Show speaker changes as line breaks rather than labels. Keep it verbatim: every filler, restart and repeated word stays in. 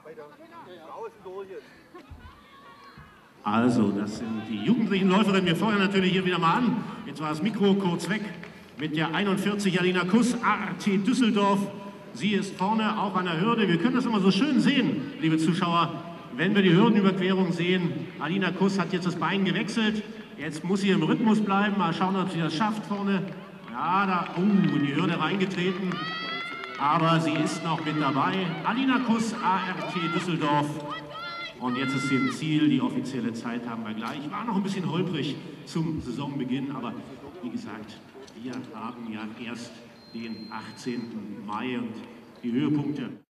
Also, das sind die jugendlichen Läuferinnen. Wir feuern natürlich hier wieder mal an. Jetzt war das Mikro kurz weg mit der einundvierzig Alina Kuss, A R T Düsseldorf. Sie ist vorne, auch an der Hürde. Wir können das immer so schön sehen, liebe Zuschauer, wenn wir die Hürdenüberquerung sehen. Alina Kuss hat jetzt das Bein gewechselt. Jetzt muss sie im Rhythmus bleiben. Mal schauen, ob sie das schafft vorne. Ja, da, uh, in die Hürde reingetreten. Aber sie ist noch mit dabei. Alina Kuss, A R T Düsseldorf. Und jetzt ist sie im Ziel. Die offizielle Zeit haben wir gleich. War noch ein bisschen holprig zum Saisonbeginn. Aber wie gesagt, wir haben ja erst den achtzehnten Mai und die Höhepunkte.